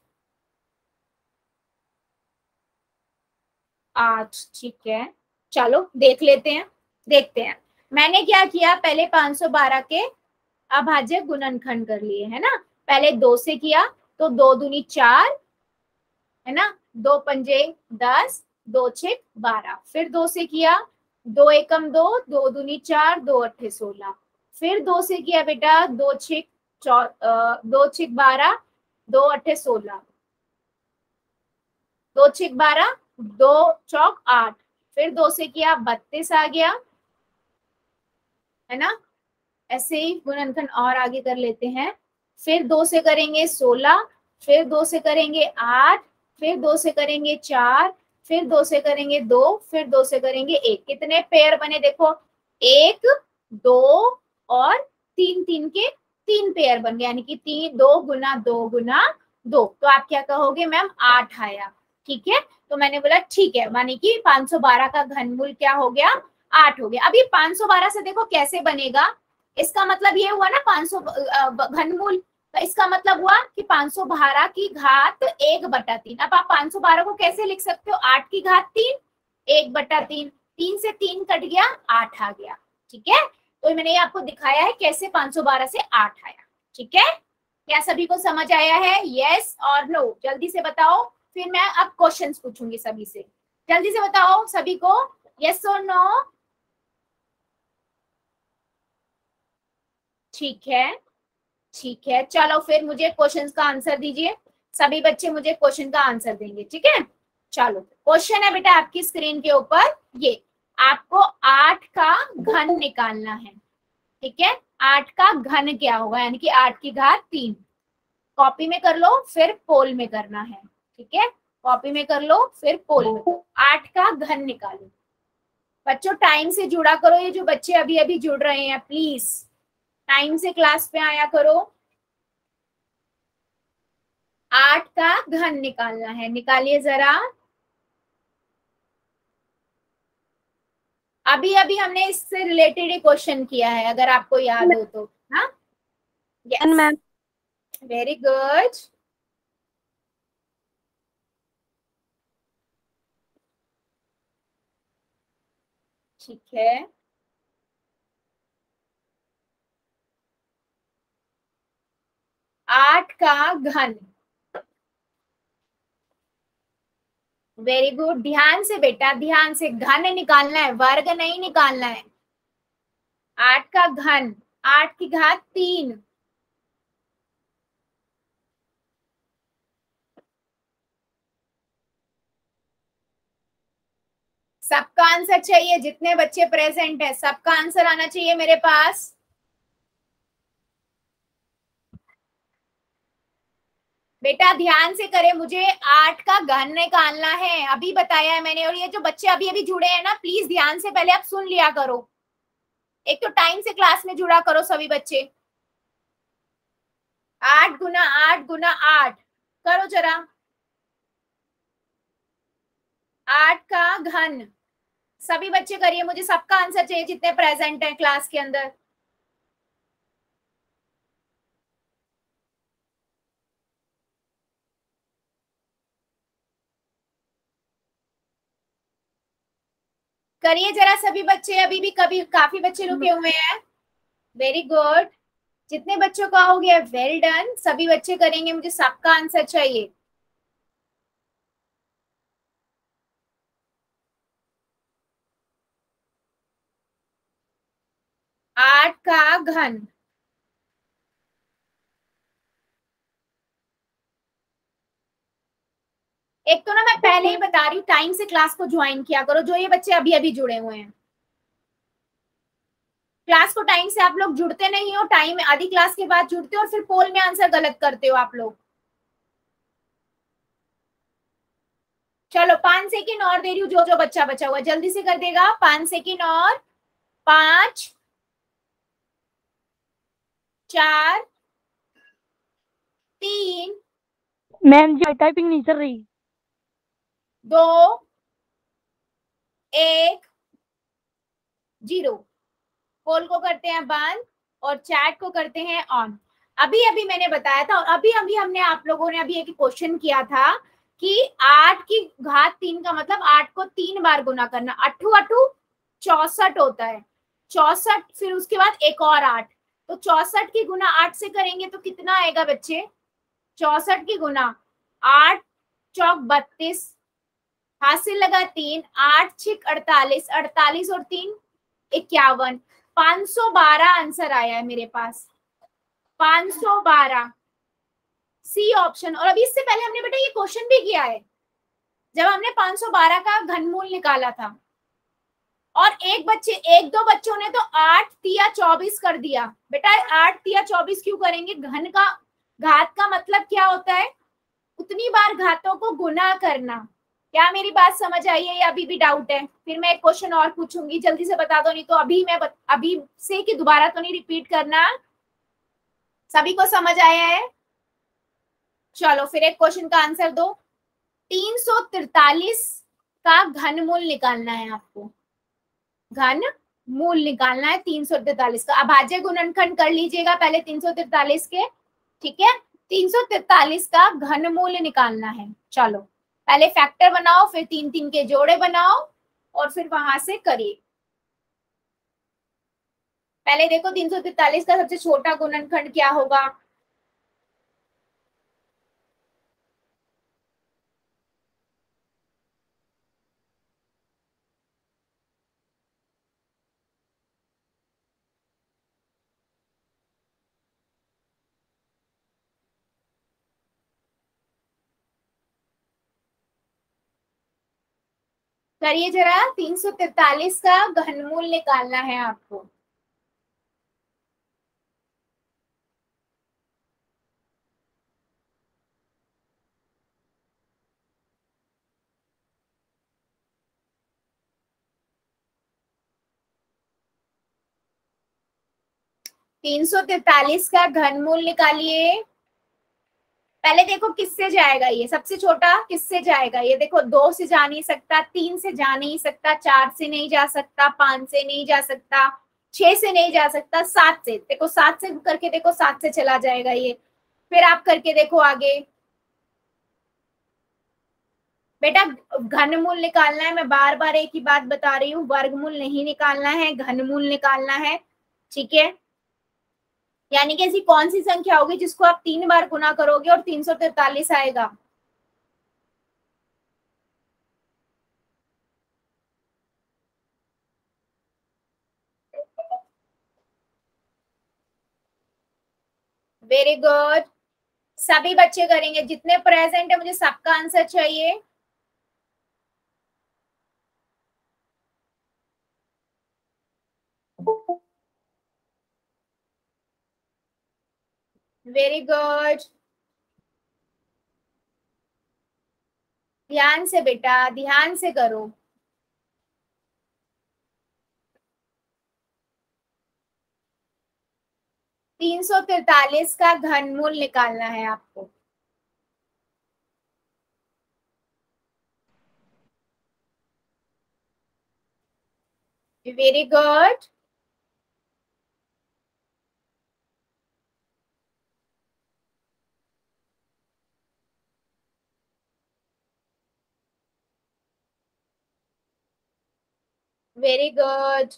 A: आठ, ठीक है, चलो देख लेते हैं, देखते हैं। मैंने क्या किया, पहले पाँच सौ बारह के अभाज्य गुणनखंड कर लिए, है ना। पहले दो से किया तो दो दूनी चार, है ना, दो पंजे दस, दो छह बारह। फिर दो से किया, दो एकम दो, दो दूनी चार, दो अट्ठे सोलह। फिर दो से किया बेटा, दो छह चौ दो छह बारह, दो अट्ठे सोलह, दो छह बारह, दो चौक आठ। फिर दो से किया, बत्तीस आ गया, है ना। ऐसे ही गुणनखंड और आगे कर लेते हैं। फिर दो से करेंगे सोलह, फिर दो से करेंगे आठ, फिर दो से करेंगे चार, फिर दो से करेंगे दो, फिर दो से करेंगे एक। कितने पेयर बने देखो, एक, दो और तीन, तीन के तीन पेयर बन गए, यानी कि तीन, दो गुना दो गुना दो। तो आप क्या कहोगे मैम, आठ आया, ठीक है। तो मैंने बोला ठीक है, मानी कि पाँच सौ बारह का घनमूल क्या हो गया, आठ हो गया। अब ये पाँच सौ बारह से देखो कैसे बनेगा, इसका मतलब ये हुआ ना पाँच सौ घनमूल, तो इसका मतलब हुआ कि पाँच सौ बारह की घात एक बटा तीन। अब आप पाँच सौ बारह को कैसे लिख सकते हो, आठ की घात तीन, एक बटा तीन, तीन से तीन कट गया, आठ आ गया। ठीक है, तो मैंने ये आपको दिखाया है कैसे पाँच सौ बारह से आठ आया। ठीक है, क्या सभी को समझ आया है? यस और नो, जल्दी से बताओ, फिर मैं अब क्वेश्चंस पूछूंगी सभी से। जल्दी से बताओ सभी को, यस और नो। ठीक है, ठीक है, चलो फिर मुझे क्वेश्चंस का आंसर दीजिए। सभी बच्चे मुझे क्वेश्चन का आंसर देंगे। ठीक है, चलो क्वेश्चन है बेटा आपकी स्क्रीन के ऊपर, ये आपको आठ का घन निकालना है। ठीक है, आठ का घन क्या होगा, यानी कि आठ की घात तीन। कॉपी में कर लो, फिर पोल में करना है। ठीक है, कॉपी में कर लो, फिर पोल में करो। आठ का घन निकालो। बच्चों टाइम से जुड़ा करो, ये जो बच्चे अभी अभी जुड़ रहे हैं प्लीज टाइम से क्लास पे आया करो। आठ का घन निकालना है, निकालिए जरा। अभी अभी हमने इससे रिलेटेड ही क्वेश्चन किया है, अगर आपको याद हो तो। हाँ, यस, वेरी गुड। ठीक है, आठ का घन, वेरी गुड। ध्यान से बेटा, ध्यान से, घन निकालना है, वर्ग नहीं निकालना है। आठ का घन, आठ की घात तीन, सबका आंसर चाहिए, जितने बच्चे प्रेजेंट है सबका आंसर आना चाहिए मेरे पास। बेटा ध्यान से करें, मुझे आठ का घन निकालना है, अभी बताया है मैंने। और ये जो बच्चे अभी अभी जुड़े हैं ना, प्लीज ध्यान से पहले आप सुन लिया करो। एक तो टाइम से क्लास में जुड़ा करो सभी बच्चे। आठ गुना आठ गुना आठ करो जरा। आठ का घन, सभी बच्चे करिए, मुझे सबका आंसर चाहिए जितने प्रेजेंट हैं क्लास के अंदर। करिए जरा सभी बच्चे, अभी भी कभी काफी बच्चे रुके हुए हैं। वेरी गुड, जितने बच्चों का हो गया वेल डन, सभी बच्चे करेंगे, मुझे सबका आंसर चाहिए। आठ का घन, एक तो ना मैं पहले ही बता रही हूँ, टाइम से क्लास को ज्वाइन किया करो, जो ये बच्चे अभी अभी जुड़े हुए हैं। क्लास को टाइम से आप लोग जुड़ते नहीं हो, टाइम आधी क्लास के बाद जुड़ते हो और फिर पोल में आंसर गलत करते हो आप लोग। चलो पांच सेकेंड और दे रही हूँ, जो जो बच्चा बचा हुआ जल्दी से कर देगा। पांच सेकेंड और, पांच, चार, तीन,
B: मैम जी टाइपिंग नहीं चल रही।
A: दो, एक, जीरो। पोल को करते हैं बंद और चैट को करते हैं ऑन। अभी अभी मैंने बताया था और अभी अभी हमने आप लोगों ने अभी एक क्वेश्चन किया था कि आठ की घात तीन का मतलब आठ को तीन बार गुना करना। अठू अठू चौसठ होता है, चौसठ, फिर उसके बाद एक और आठ, तो चौसठ की गुना आठ से करेंगे तो कितना आएगा बच्चे? चौसठ की गुना आठ चौक बत्तीस, हासिल लगा तीन, आठ छिक अड़तालीस, अड़तालीस और तीन इक्यावन, पांच सौ बारह आंसर आया है मेरे पास, पांच सौ बारह, सी ऑप्शन। और अभी इससे पहले हमने बेटा ये क्वेश्चन भी किया है जब हमने पांच सौ बारह का घनमूल निकाला था, और एक बच्चे एक दो बच्चों ने तो आठ तिया चौबीस कर दिया। बेटा आठ तिया चौबीस क्यों करेंगे? घन का, घात का मतलब क्या होता है? उतनी बार घातों को गुना करना। क्या मेरी बात समझ आई है या अभी भी डाउट है? फिर मैं एक क्वेश्चन और पूछूंगी, जल्दी से बता दो, नहीं तो अभी मैं बत, अभी से कि दोबारा तो नहीं रिपीट करना। सभी को समझ आया है? चलो फिर एक क्वेश्चन का आंसर दो। तीन सौ तिरतालीस का घनमूल निकालना है आपको, घन मूल निकालना है तीन सौ तिरतालीस का। अभाज्य गुणनखंड कर लीजिएगा पहले तीन सौ तिरतालीस के। ठीक है, तीन सौ तैतालीस का घनमूल निकालना है। चलो पहले फैक्टर बनाओ, फिर तीन तीन के जोड़े बनाओ और फिर वहां से करिए। पहले देखो तीन सौ तैतालीस का सबसे छोटा गुणनखंड क्या होगा। करिए जरा, तीन सौ तैतालीस का घनमूल निकालना है आपको। तीन सौ तैतालीस का घनमूल निकालिए। पहले देखो किससे जाएगा, ये सबसे छोटा किससे जाएगा। ये देखो दो से जा नहीं सकता, तीन से जा नहीं सकता, चार से नहीं जा सकता, पांच से नहीं जा सकता, छह से नहीं जा सकता, सात से। देखो सात से करके देखो, सात से चला जाएगा ये। फिर आप करके देखो आगे। बेटा घनमूल निकालना है, मैं बार बार एक ही बात बता रही हूँ, वर्गमूल नहीं निकालना है, घनमूल निकालना है। ठीक है, यानी कि ऐसी कौन सी संख्या होगी जिसको आप तीन बार गुना करोगे और तीन सौ तैतालीस आएगा। वेरी गुड, सभी बच्चे करेंगे, जितने प्रेजेंट है मुझे सबका आंसर चाहिए। वेरी गुड, ध्यान से बेटा, ध्यान से करो। तीन सौ तैतालीस का घनमूल निकालना है आपको। Very good, very good.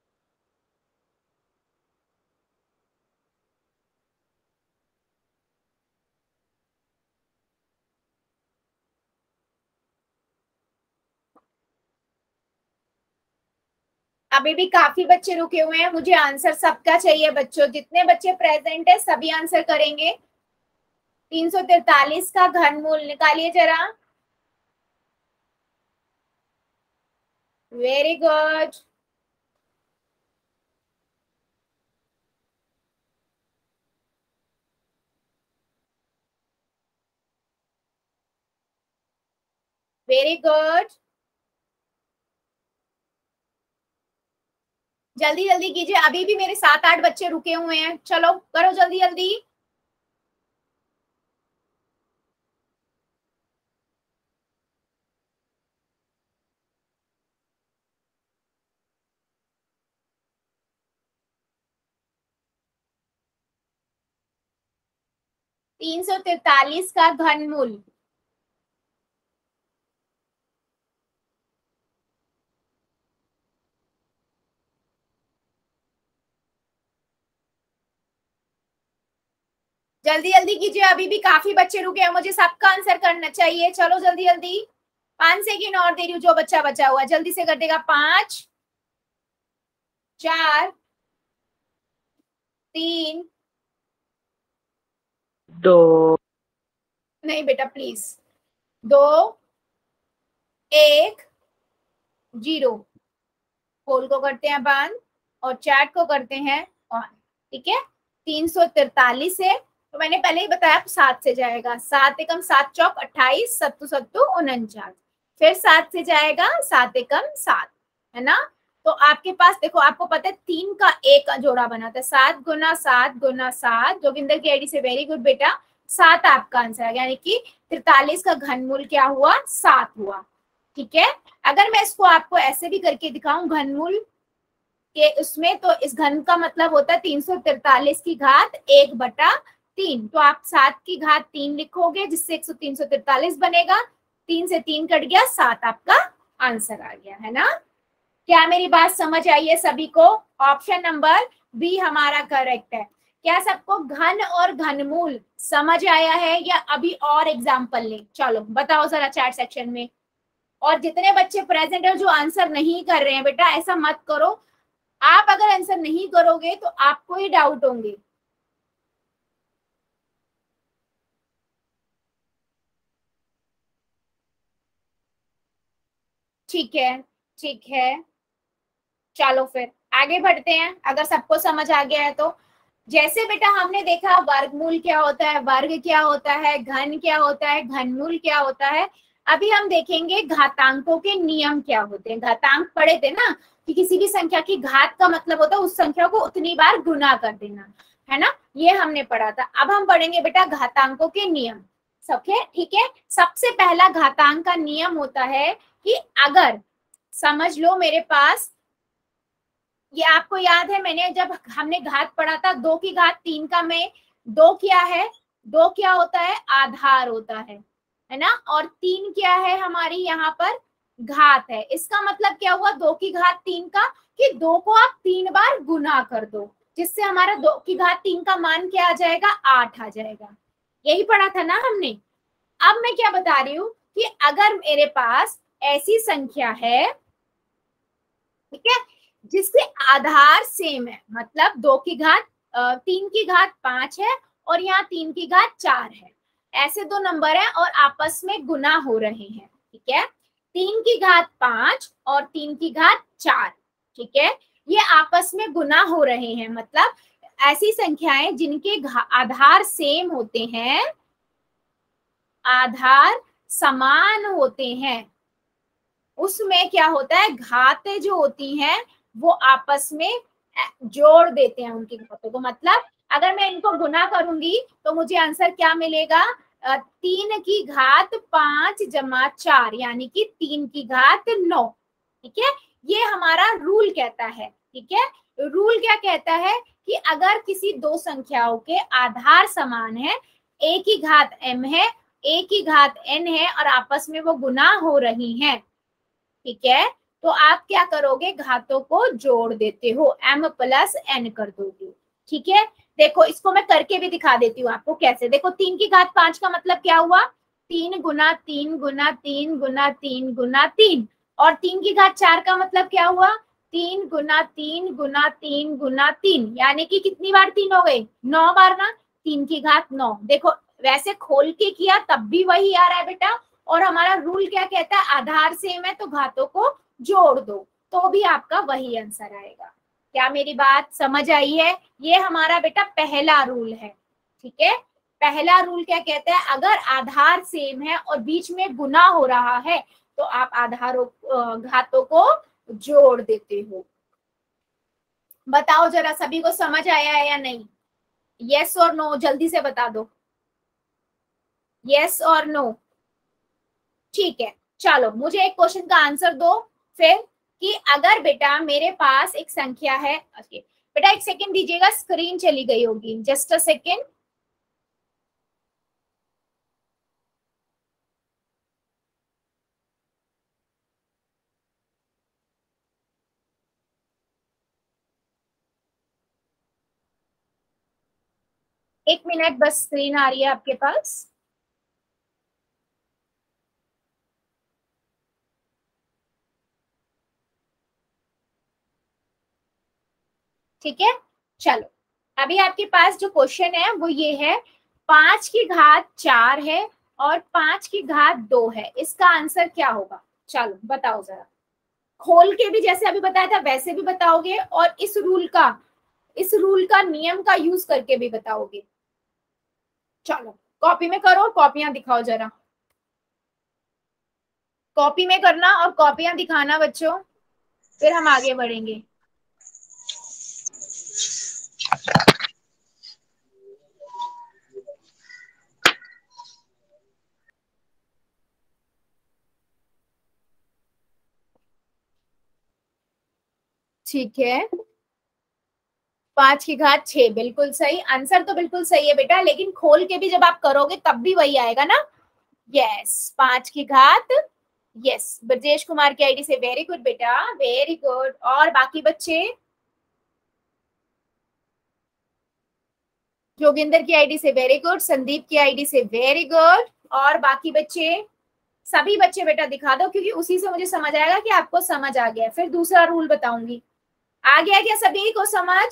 A: अभी भी काफी बच्चे रुके हुए हैं, मुझे आंसर सबका चाहिए बच्चों, जितने बच्चे प्रेजेंट है सभी आंसर करेंगे। तीन सौ तैतालीस का घनमूल निकालिए जरा। वेरी गुड, वेरी गुड, जल्दी जल्दी कीजिए, अभी भी मेरे सात आठ बच्चे रुके हुए हैं, चलो करो जल्दी जल्दी। तीन सौ तैतालीस का घनमूल। जल्दी जल्दी कीजिए, अभी भी काफी बच्चे रुके हैं, मुझे सबका आंसर करना चाहिए, चलो जल्दी जल्दी। पांच सेकेंड और दे रही हूँ, जो बच्चा बचा हुआ जल्दी से कर देगा। पांच, चार, तीन,
B: दो,
A: नहीं बेटा प्लीज, दो, एक, जीरो। पोल को करते हैं बंद और चैट को करते हैं ऑन। ठीक है, तीन सौ तैतालीस है तो मैंने पहले ही बताया सात से जाएगा, सात एकम सात चौक अट्ठाईस, सत्तू सत्तू उनचास, फिर सात से जाएगा, सात एकम सात, है ना। तो आपके पास देखो, आपको पता है तीन का एक जोड़ा बनाता है, सात गुना सात गुना सात। जोगिंदर की आईडी से वेरी गुड बेटा, सात आपका आंसर है, यानी कि तैतालीस का घनमूल क्या हुआ, सात हुआ। ठीक है, अगर मैं इसको आपको ऐसे भी करके दिखाऊं घनमूल के उसमें, तो इस घन का मतलब होता है तीन सौ तैतालीस की घात एक बटा तीन, तो आप सात की घात तीन लिखोगे जिससे एक सौ तीन सौ तिरतालीस बनेगा। तीन से तीन कट गया, सात आपका आंसर आ गया, है ना। क्या मेरी बात समझ आई है सभी को? ऑप्शन नंबर बी हमारा करेक्ट है। क्या सबको घन और घनमूल समझ आया है या अभी और एग्जाम्पल लें? चलो बताओ जरा चैट सेक्शन में। और जितने बच्चे प्रेजेंट है जो आंसर नहीं कर रहे हैं, बेटा ऐसा मत करो। आप अगर आंसर नहीं करोगे तो आपको ही डाउट होंगे। ठीक है, ठीक है, चलो फिर आगे बढ़ते हैं अगर सबको समझ आ गया है तो। जैसे बेटा हमने देखा वर्गमूल क्या होता है, वर्ग क्या होता है, घन क्या होता है, घनमूल क्या होता है। अभी हम देखेंगे घातांकों के नियम क्या होते हैं। घातांक पढ़े थे ना कि किसी भी संख्या की घात का मतलब होता है उस संख्या को उतनी बार गुना कर देना, है ना, ये हमने पढ़ा था। अब हम पढ़ेंगे बेटा घातांकों के नियम। सबके ठीक है। सबसे पहला घातांक का नियम होता है कि अगर, समझ लो मेरे पास, ये आपको याद है मैंने जब हमने घात पढ़ा था दो की घात तीन का, में दो क्या है, दो क्या होता है, आधार होता है है ना। और तीन क्या है हमारी यहाँ पर, घात है। इसका मतलब क्या हुआ दो की घात तीन का, कि दो को आप तीन बार गुना कर दो जिससे हमारा दो की घात तीन का मान क्या आ जाएगा, आठ आ जाएगा। यही पढ़ा था ना हमने। अब मैं क्या बता रही हूँ कि अगर मेरे पास ऐसी संख्या है, ठीक है, जिसके आधार सेम है, मतलब दो की घात तीन की घात पांच है और यहाँ तीन की घात चार है, ऐसे दो नंबर है और आपस में गुना हो रहे हैं, ठीक है। तीन की घात पांच और तीन की घात चार, ठीक है, ये आपस में गुना हो रहे हैं, मतलब ऐसी संख्याएं जिनके आधार सेम होते हैं, आधार समान होते हैं, उसमें क्या होता है, घातें जो होती हैं वो आपस में जोड़ देते हैं उनकी घातों को। मतलब अगर मैं इनको गुना करूंगी तो मुझे आंसर क्या मिलेगा, तीन की घात पांच जमा चार यानी कि तीन की घात नौ, ठीक है। ये हमारा रूल कहता है, ठीक है। रूल क्या कहता है कि अगर किसी दो संख्याओं के आधार समान है, एक की घात m है, एक की घात n है और आपस में वो गुना हो रही हैं, ठीक है, तो आप क्या करोगे, घातों को जोड़ देते हो, m प्लस n कर दोगे, ठीक है। देखो इसको मैं करके भी दिखा देती हूँ आपको कैसे। देखो तीन की घात पांच का मतलब क्या हुआ, तीन गुना तीन गुना तीन गुना तीन गुना तीन, और तीन की घात चार का मतलब क्या हुआ, तीन गुना तीन गुना तीन गुना तीन, यानी कि कितनी बार तीन हो गई, नौ बार ना, तीन की घात नौ। देखो वैसे खोल के किया तब भी वही आ रहा है बेटा, और हमारा रूल क्या कहता है, आधार सेम है तो घातों को जोड़ दो, तो भी आपका वही आंसर आएगा। क्या मेरी बात समझ आई है? ये हमारा बेटा पहला रूल है, ठीक है। पहला रूल क्या कहता है, अगर आधार सेम है और बीच में गुना हो रहा है तो आप आधारों घातों को जोड़ देते हो। बताओ जरा सभी को समझ आया है या नहीं? यस और नो जल्दी से बता दो, यस और नो। ठीक है, चलो मुझे एक क्वेश्चन का आंसर दो फिर, कि अगर बेटा मेरे पास एक संख्या है, बेटा एक सेकंड दीजिएगा, स्क्रीन चली गई होगी, जस्ट अ सेकंड। एक मिनट बस, स्क्रीन आ रही है आपके पास। ठीक है, चलो अभी आपके पास जो क्वेश्चन है वो ये है, पांच की घात चार है और पांच की घात दो है, इसका आंसर क्या होगा? चलो बताओ जरा, खोल के भी जैसे अभी बताया था वैसे भी बताओगे, और इस रूल का इस रूल का नियम का यूज करके भी बताओगे। चलो कॉपी में करो, कॉपियां दिखाओ जरा, कॉपी में करना और कॉपियां दिखाना बच्चों, फिर हम आगे बढ़ेंगे। ठीक है, पांच की घात छह, बिल्कुल सही आंसर, तो बिल्कुल सही है बेटा, लेकिन खोल के भी जब आप करोगे तब भी वही आएगा ना। यस, पांच की घात, यस ब्रजेश कुमार की आईडी से, वेरी गुड बेटा, वेरी गुड। और बाकी बच्चे, जोगिंदर की आईडी से वेरी गुड, संदीप की आईडी से वेरी गुड। और बाकी बच्चे, सभी बच्चे बेटा दिखा दो, क्योंकि उसी से मुझे समझ आएगा कि आपको समझ आ गया। फिर दूसरा रूल बताऊंगी। आ गया क्या सभी को समझ?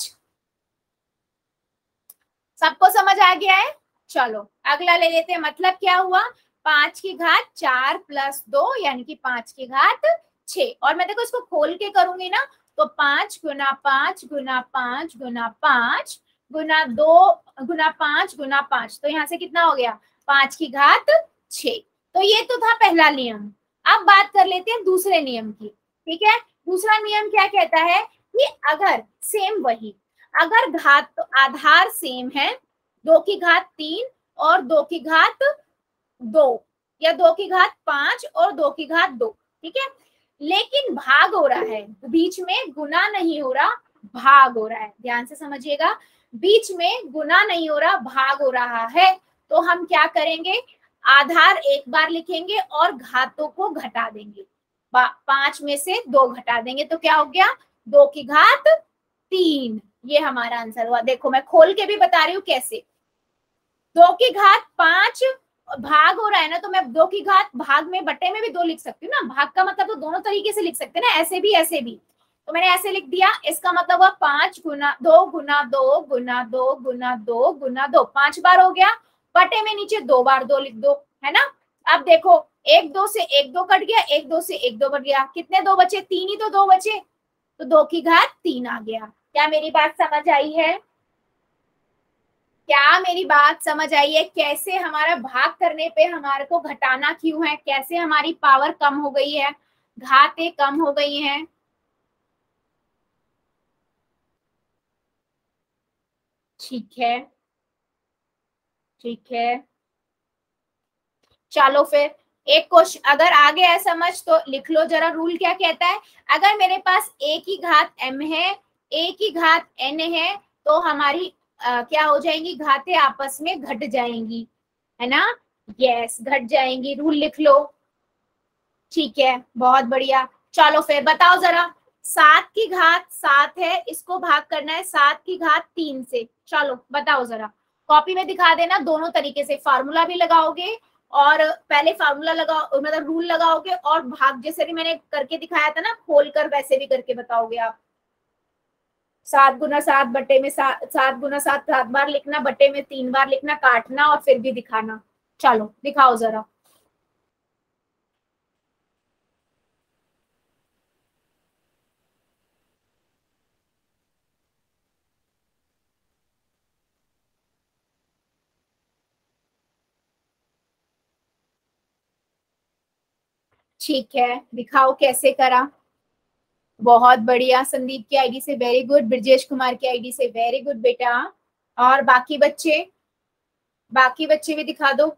A: सबको समझ आ गया है? चलो अगला ले लेते हैं। मतलब क्या हुआ? पांच की घात चार प्लस दो यानी कि पांच की घात छह। और मैं देखो इसको खोल के करूंगी ना, तो पांच गुना पांच गुना पांच गुना पांच गुना दो गुना पांच गुना पांच, तो यहाँ से कितना हो गया? पांच की घात छह। तो ये तो था पहला नियम। अब बात कर लेते हैं दूसरे नियम की। ठीक है, दूसरा नियम क्या कहता है कि अगर सेम वही, अगर घात तो आधार सेम है, दो की घात तीन और दो की घात दो, या दो की घात पांच और दो की घात दो, ठीक है, लेकिन भाग हो रहा है, बीच में गुना नहीं हो रहा, भाग हो रहा है। ध्यान से समझिएगा, बीच में गुना नहीं हो रहा, भाग हो रहा है, तो हम क्या करेंगे? आधार एक बार लिखेंगे और घातों को घटा देंगे। पांच में से दो घटा देंगे तो क्या हो गया? दो की घात तीन। ये हमारा आंसर हुआ। देखो मैं खोल के भी बता रही हूँ कैसे। दो की घात पांच भाग हो रहा है ना, तो मैं दो की घात भाग में बट्टे में भी दो लिख सकती हूँ ना। भाग का मतलब तो दोनों तरीके से लिख सकते हैं ना, ऐसे भी ऐसे भी। तो मैंने ऐसे लिख दिया, इसका मतलब हुआ पांच गुना दो गुना दो गुना दो गुना दो गुना दो, पांच बार हो गया। बटे में नीचे दो बार दो लिख दो, है ना। अब देखो, एक दो से एक दो कट गया, एक दो से एक दो कट गया, कितने दो बचे? तीन ही तो दो बचे, तो दो की घात तीन आ गया। क्या मेरी बात समझ आई है? क्या मेरी बात समझ आई है? कैसे हमारा भाग करने पे हमारे को घटाना क्यों है, कैसे हमारी पावर कम हो गई है, घातें कम हो गई हैं। ठीक है, ठीक है, चलो फिर एक क्वेश्चन अगर आ गया है समझ तो लिख लो जरा। रूल क्या कहता है? अगर मेरे पास a की घात m है, a की घात n है, तो हमारी आ, क्या हो जाएंगी? घातें आपस में घट जाएंगी, है ना। यस, घट जाएंगी। रूल लिख लो। ठीक है, बहुत बढ़िया। चलो फिर बताओ जरा, सात की घात सात है, इसको भाग करना है सात की घात तीन से। चलो बताओ जरा, कॉपी में दिखा देना। दोनों तरीके से फार्मूला भी लगाओगे और पहले फार्मूला लगाओ, मतलब रूल लगाओगे, और भाग जैसे भी मैंने करके दिखाया था ना खोल कर, वैसे भी करके बताओगे आप। सात गुना सात बटे में सात, सात गुना सात सात बार लिखना, बटे में तीन बार लिखना, काटना और फिर भी दिखाना। चलो दिखाओ जरा। ठीक है, दिखाओ कैसे करा। बहुत बढ़िया, संदीप की आईडी से वेरी गुड, ब्रजेश कुमार की आईडी से वेरी गुड बेटा। और बाकी बच्चे, बाकी बच्चे भी दिखा दो।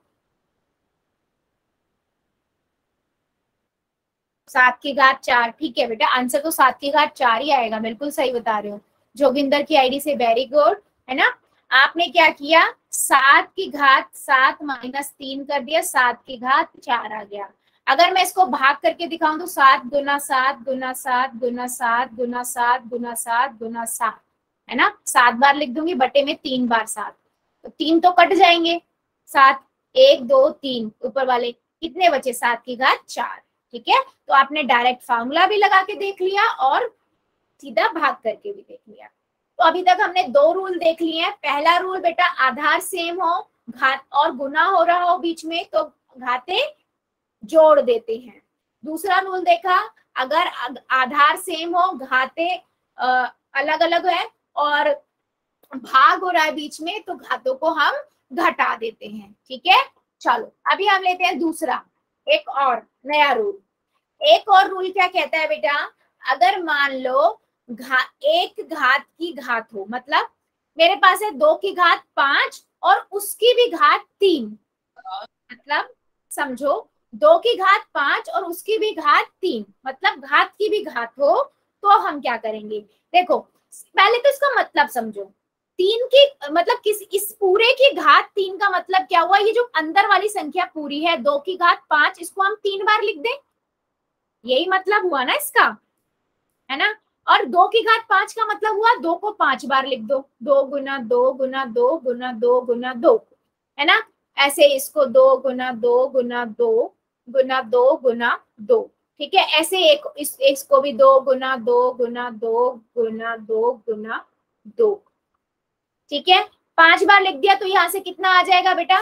A: सात की घात चार, ठीक है बेटा, आंसर तो सात की घात चार ही आएगा, बिल्कुल सही बता रहे हो। जोगिंदर की आईडी से वेरी गुड, है ना। आपने क्या किया? सात की घात सात माइनस तीन कर दिया, सात की घात चार आ गया। अगर मैं इसको भाग करके दिखाऊं तो सात गुना सात गुना सात गुना सात गुना सात गुना सात गुना सात, है ना। सात बार लिख दूंगी, बटे में तीन बार सात, तो तीन तो कट जाएंगे। सात, एक दो तीन, ऊपर वाले कितने बचे? सात की घात चार। ठीक है, तो आपने डायरेक्ट फार्मूला भी लगा के देख लिया और सीधा भाग करके भी देख लिया। तो अभी तक हमने दो रूल देख लिए हैं। पहला रूल बेटा, आधार सेम हो, घात और गुना हो रहा हो बीच में, तो घाते जोड़ देते हैं। दूसरा रूल देखा, अगर आधार सेम हो, घाते अलग अलग है और भाग हो रहा है बीच में, तो घातों को हम घटा देते हैं। ठीक है, चलो अभी हम लेते हैं दूसरा, एक और नया रूल। एक और रूल क्या कहता है बेटा? अगर मान लो घा, एक घात की घात हो, मतलब मेरे पास है दो की घात पांच और उसकी भी घात तीन, मतलब समझो दो की घात पांच और उसकी भी घात तीन, मतलब घात की भी घात हो, तो हम क्या करेंगे? देखो पहले तो इसका मतलब समझो। तीन की मतलब किस इस पूरे की घात तीन का मतलब क्या हुआ? ये जो अंदर वाली संख्या पूरी है दो की घात पांच, इसको हम तीन बार लिख दें, यही मतलब हुआ ना इसका, है ना। और दो की घात पांच का मतलब हुआ दो को पांच बार लिख दो, दो गुना दो गुना दो गुना दो गुना दो, है ना। ऐसे इसको दो गुना दो गुना दो गुना दो गुना दो, ठीक है। ऐसे एक इस इसको भी दो गुना दो गुना दो गुना दो गुना दो, ठीक है। पांच बार लिख दिया तो यहां से कितना आ जाएगा बेटा?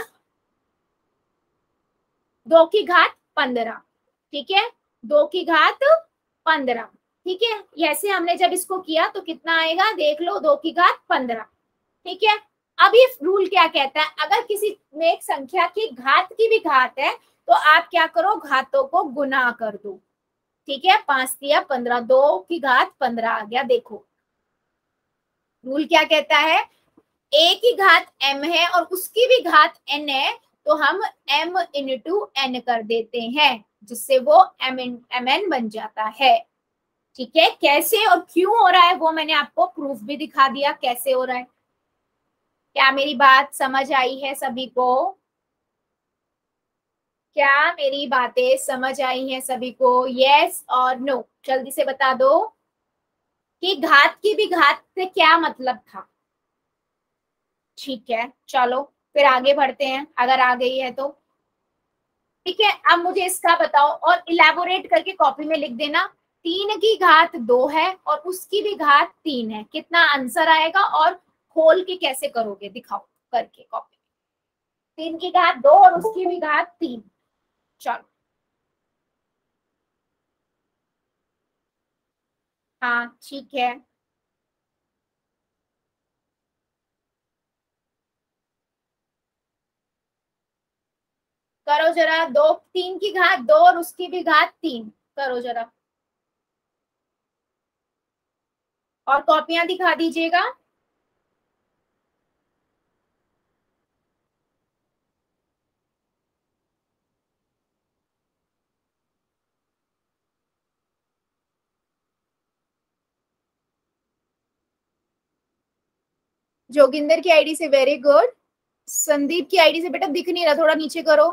A: दो की घात पंद्रह, ठीक है, दो की घात पंद्रह, ठीक है। ऐसे हमने जब इसको किया तो कितना आएगा देख लो, दो की घात पंद्रह, ठीक है। अब ये रूल क्या कहता है? अगर किसी में एक संख्या की घात की भी घात है तो आप क्या करो, घातों को गुना कर दो, ठीक है। पांच दिया पंद्रह, दो की घात पंद्रह आ गया। देखो रूल क्या कहता है, ए की घात m है और उसकी भी घात n है, तो हम m इंटू n कर देते हैं, जिससे वो m mn बन जाता है, ठीक है। कैसे और क्यों हो रहा है वो मैंने आपको प्रूफ भी दिखा दिया कैसे हो रहा है। क्या मेरी बात समझ आई है सभी को? क्या मेरी बातें समझ आई हैं सभी को? यस और नो जल्दी से बता दो कि घात की भी घात से क्या मतलब था। ठीक है, चलो फिर आगे बढ़ते हैं, अगर आ गई है तो ठीक है। अब मुझे इसका बताओ और इलेबोरेट करके कॉपी में लिख देना। तीन की घात दो है और उसकी भी घात तीन है, कितना आंसर आएगा और खोल के कैसे करोगे दिखाओ करके कॉपी। तीन की घात दो और उसकी भी घात तीन, चलो हाँ ठीक है। करो जरा, दो तीन की घात दो और उसकी भी घात तीन, करो जरा और कॉपियां दिखा दीजिएगा। जोगिंदर की आईडी से वेरी गुड। संदीप की आईडी से बेटा दिख नहीं रहा, थोड़ा नीचे करो।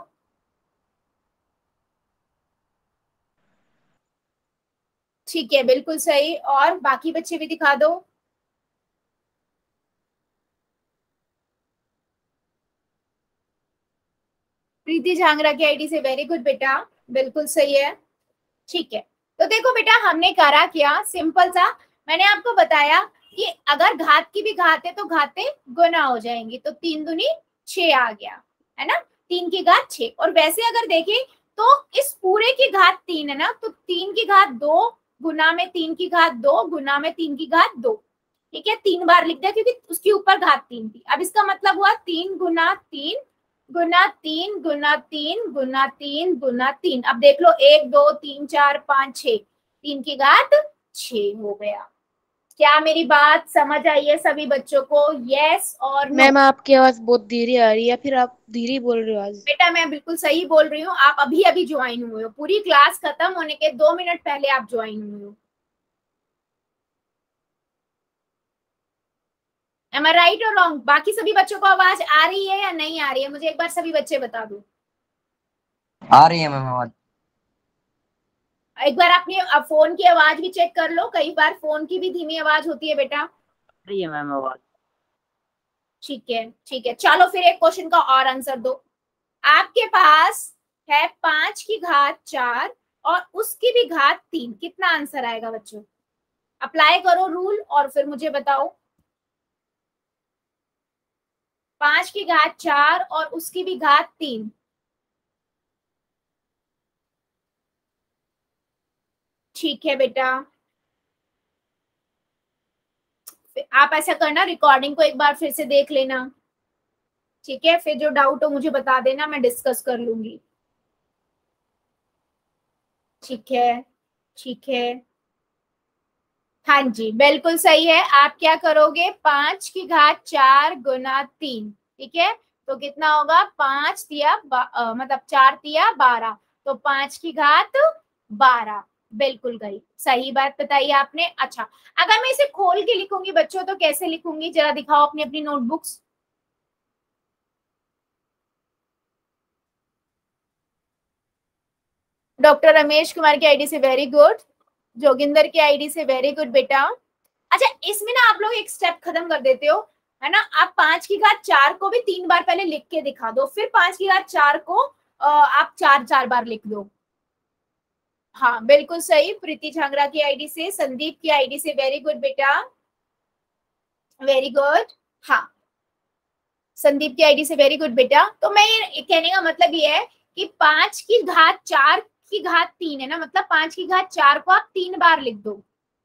A: ठीक है बिल्कुल सही, और बाकी बच्चे भी दिखा दो। प्रीति झांगरा की आईडी से वेरी गुड बेटा, बिल्कुल सही है। ठीक है, तो देखो बेटा हमने करा क्या, सिंपल सा मैंने आपको बताया कि अगर घात की भी घात है तो घातें गुना हो जाएंगी, तो तीन दूनी छह आ गया, है ना। तीन की घात छह, और वैसे अगर देखें तो इस पूरे की घात तीन है ना, तो तीन की घात दो गुना में तीन की घात दो गुना में तीन की घात दो, ठीक है। तीन बार लिख दिया क्योंकि उसके ऊपर घात तीन थी। अब इसका मतलब हुआ तीन गुना तीन गुना तीन गुना तीन गुना तीन गुना तीन। अब देख लो एक दो तीन चार पांच छह, तीन की घात छह हो गया। क्या मेरी बात समझ आई है सभी बच्चों को? यस और नो?
D: मैम आपकी आवाज बहुत धीरे आ रही है, फिर आप धीरे बोल रहे हो आज।
A: बेटा मैं बिल्कुल सही बोल रही हूँ, आप अभी अभी ज्वाइन हुए हो, पूरी क्लास खत्म होने के दो मिनट पहले आप ज्वाइन हुए हो। Am I right or wrong? बाकी सभी बच्चों को आवाज आ रही है या नहीं आ रही है? मुझे एक बार सभी बच्चे बता दो।
C: आ रही है मैम आवाज।
A: एक बार अपनी फोन की आवाज भी चेक कर लो, कई बार फोन की भी धीमी आवाज होती है बेटा।
C: आ रही है मैम आवाज।
A: ठीक है ठीक है, चलो फिर एक क्वेश्चन का और आंसर दो। आपके पास है पांच की घात चार और उसकी भी घात तीन, कितना आंसर आएगा बच्चों? अप्लाई करो रूल और फिर मुझे बताओ। पांच की घात चार और उसकी भी घात तीन, ठीक है बेटा। आप ऐसा करना, रिकॉर्डिंग को एक बार फिर से देख लेना, ठीक है। फिर जो डाउट हो मुझे बता देना, मैं डिस्कस कर लूंगी। ठीक है ठीक है, हाँ जी बिल्कुल सही है। आप क्या करोगे, पांच की घात चार गुना तीन, ठीक है। तो कितना होगा, पांच दिया मतलब चार दिया बारह, तो पांच की घात बारह, बिल्कुल गई, सही बात बताई आपने। अच्छा, अगर मैं इसे खोल के लिखूंगी बच्चों तो कैसे लिखूंगी, जरा दिखाओ अपनी अपनी नोटबुक्स। डॉक्टर रमेश कुमार की आईडी से वेरी गुड, जोगिंदर की आईडी से वेरी गुड बेटा। अच्छा, इसमें ना आप लोग एक स्टेप खत्म कर देते हो, है ना, आप पांच की घात चार को भी तीन बार पहले लिख के दिखा दो, फिर पांच की घात चार को आप चार चार बार लिख दो। हाँ बिल्कुल सही, प्रीति झांगरा की आईडी से, संदीप की आईडी से वेरी गुड बेटा, वेरी गुड। हाँ, संदीप की आईडी से वेरी गुड बेटा। तो मैं ये कहने का मतलब ये है कि पांच की घात चार की घात तीन है ना, मतलब पांच की घात चार को आप तीन बार लिख दो,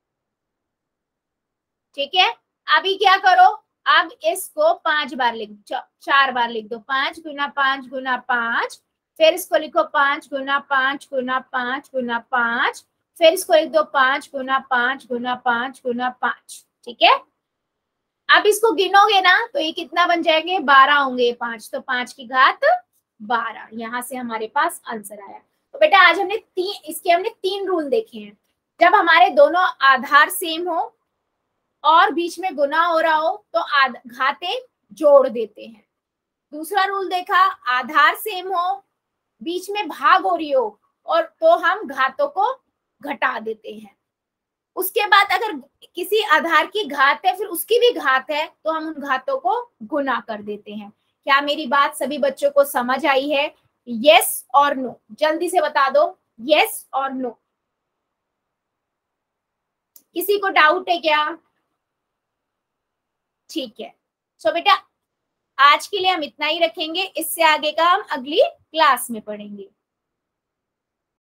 A: ठीक है। अभी क्या करो, अब इसको पांच बार लिख, चार बार लिख दो, पांच गुना पांच गुना पांच, फिर इसको लिखो पांच गुना पांच गुना पांच गुना पांच, फिर इसको लिख दो पांच गुना पांच गुना पांच गुना पांच, ठीक है। अब इसको गिनोगे ना तो ये कितना बन जाएंगे, बारह होंगे पांच, तो पांच की घात बारह, यहां से हमारे पास आंसर आया। तो बेटा आज हमने तीन, इसके हमने तीन रूल देखे हैं। जब हमारे दोनों आधार सेम हो और बीच में गुना हो रहा हो तो घातें जोड़ देते हैं। दूसरा रूल देखा, आधार सेम हो, बीच में भाग हो रही हो और तो हम घातों को घटा देते हैं। उसके बाद अगर किसी आधार की घात है फिर उसकी भी घात है तो हम उन घातों को गुना कर देते हैं। क्या मेरी बात सभी बच्चों को समझ आई है? यस और नो, जल्दी से बता दो, यस और नो। किसी को डाउट है क्या? ठीक है, सो बेटा आज के लिए हम इतना ही रखेंगे, इससे आगे का हम अगली क्लास में पढ़ेंगे।